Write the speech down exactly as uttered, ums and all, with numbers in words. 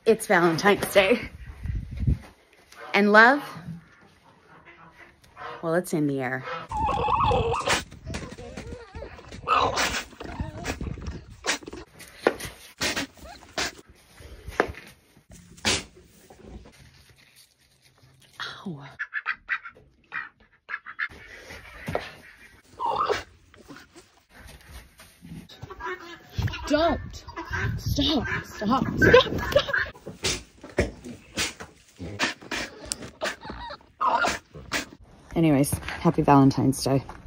It's Valentine's Day. And love, well, it's in the air. Ow. Don't. Stop, stop, stop, stop. Anyways, happy Valentine's Day.